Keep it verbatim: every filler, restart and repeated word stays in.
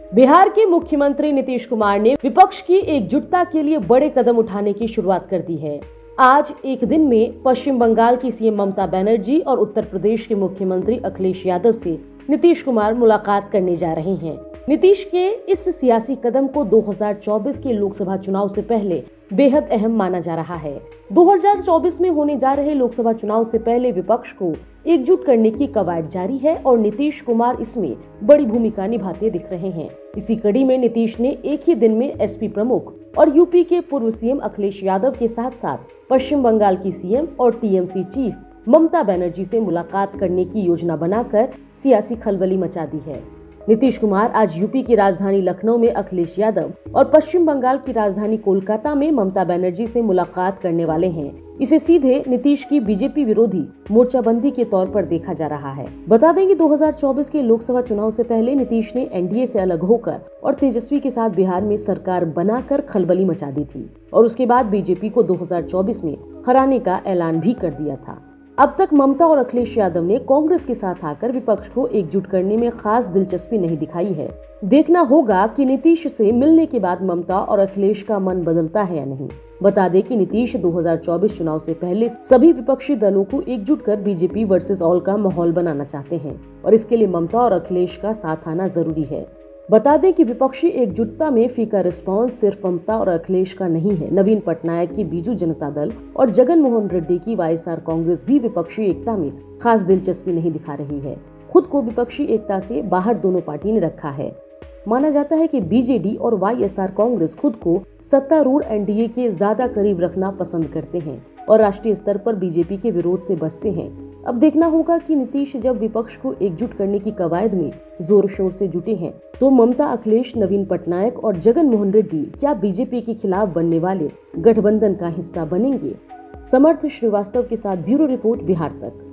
बिहार के मुख्यमंत्री नीतीश कुमार ने विपक्ष की एकजुटता के लिए बड़े कदम उठाने की शुरुआत कर दी है। आज एक दिन में पश्चिम बंगाल की सीएम ममता बनर्जी और उत्तर प्रदेश के मुख्यमंत्री अखिलेश यादव से नीतीश कुमार मुलाकात करने जा रहे हैं। नीतीश के इस सियासी कदम को दो हज़ार चौबीस के लोकसभा चुनाव से पहले बेहद अहम माना जा रहा है। दो हज़ार चौबीस में होने जा रहे लोकसभा चुनाव से पहले विपक्ष को एकजुट करने की कवायद जारी है और नीतीश कुमार इसमें बड़ी भूमिका निभाते दिख रहे हैं। इसी कड़ी में नीतीश ने एक ही दिन में एसपी प्रमुख और यूपी के पूर्व सीएम अखिलेश यादव के साथ साथ पश्चिम बंगाल की सीएम और टीएमसी चीफ ममता बनर्जी से मुलाकात करने की योजना बनाकर सियासी खलबली मचा दी है। नीतीश कुमार आज यूपी की राजधानी लखनऊ में अखिलेश यादव और पश्चिम बंगाल की राजधानी कोलकाता में ममता बनर्जी से मुलाकात करने वाले हैं। इसे सीधे नीतीश की बीजेपी विरोधी मोर्चाबंदी के तौर पर देखा जा रहा है। बता दें कि दो हज़ार चौबीस के लोकसभा चुनाव से पहले नीतीश ने एनडीए से अलग होकर और तेजस्वी के साथ बिहार में सरकार बनाकर खलबली मचा दी थी और उसके बाद बीजेपी को दो हज़ार चौबीस में हराने का ऐलान भी कर दिया था। अब तक ममता और अखिलेश यादव ने कांग्रेस के साथ आकर विपक्ष को एकजुट करने में खास दिलचस्पी नहीं दिखाई है। देखना होगा कि नीतीश से मिलने के बाद ममता और अखिलेश का मन बदलता है या नहीं। बता दें कि नीतीश दो हज़ार चौबीस चुनाव से पहले सभी विपक्षी दलों को एकजुट कर बीजेपी वर्सेस ऑल का माहौल बनाना चाहते हैं और इसके लिए ममता और अखिलेश का साथ आना जरूरी है। बता दें कि विपक्षी एकजुटता में फीका रिस्पांस सिर्फ ममता और अखिलेश का नहीं है। नवीन पटनायक की बीजू जनता दल और जगन मोहन रेड्डी की वाईएसआर कांग्रेस भी विपक्षी एकता में खास दिलचस्पी नहीं दिखा रही है। खुद को विपक्षी एकता से बाहर दोनों पार्टी ने रखा है। माना जाता है कि बीजेडी और वाईएसआर कांग्रेस खुद को सत्तारूढ़ एनडीए के ज्यादा करीब रखना पसंद करते हैं और राष्ट्रीय स्तर पर बीजेपी के विरोध से बचते हैं। अब देखना होगा कि नीतीश जब विपक्ष को एकजुट करने की कवायद में जोर शोर से जुटे हैं तो ममता, अखिलेश, नवीन पटनायक और जगन मोहन रेड्डी क्या बीजेपी के खिलाफ बनने वाले गठबंधन का हिस्सा बनेंगे। समर्थ श्रीवास्तव के साथ ब्यूरो रिपोर्ट, बिहार तक।